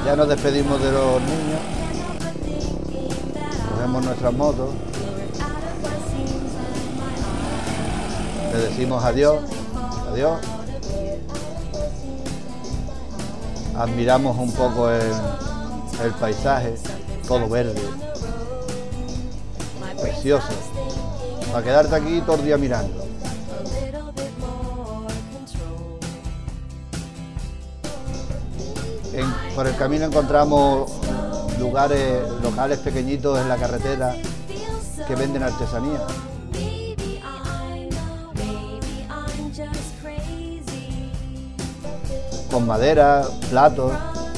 Ya nos despedimos de los niños. Cogemos nuestras motos. Le decimos adiós, adiós. Admiramos un poco el paisaje, todo verde, precioso. Para quedarte aquí todo el día mirando. Por el camino encontramos locales pequeñitos en la carretera que venden artesanía. Con madera, platos.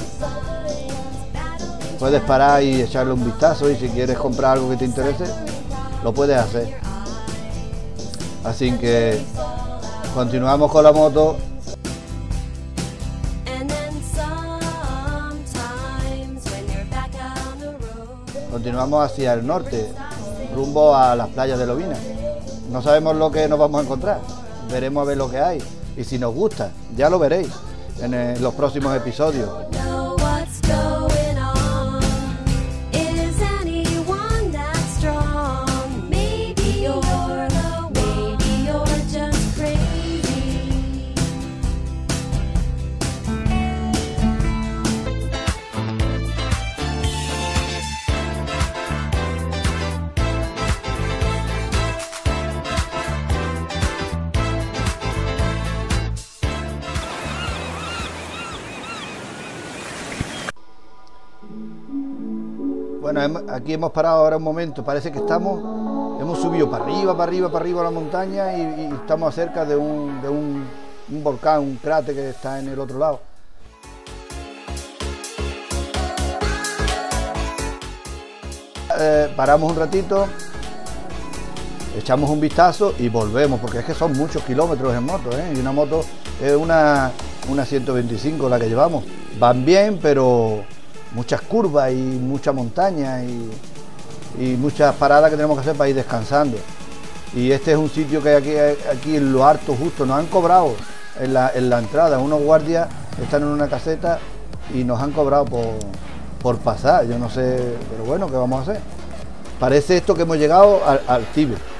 Puedes parar y echarle un vistazo, y si quieres comprar algo que te interese, lo puedes hacer. Así que continuamos con la moto. Continuamos hacia el norte, rumbo a las playas de Lovina. No sabemos lo que nos vamos a encontrar, veremos a ver lo que hay. Y si nos gusta, ya lo veréis en los próximos episodios. Bueno, aquí hemos parado ahora un momento, parece que hemos subido para arriba a la montaña y estamos cerca de un volcán, un cráter que está en el otro lado. Paramos un ratito, echamos un vistazo y volvemos, porque es que son muchos kilómetros en moto, y una moto es una 125 la que llevamos. Van bien, pero muchas curvas y mucha montaña y muchas paradas que tenemos que hacer para ir descansando. Y este es un sitio que hay aquí en lo alto justo. Nos han cobrado en la entrada, unos guardias están en una caseta y nos han cobrado por pasar. Yo no sé, pero bueno, ¿qué vamos a hacer? Parece esto que hemos llegado al Tíbet.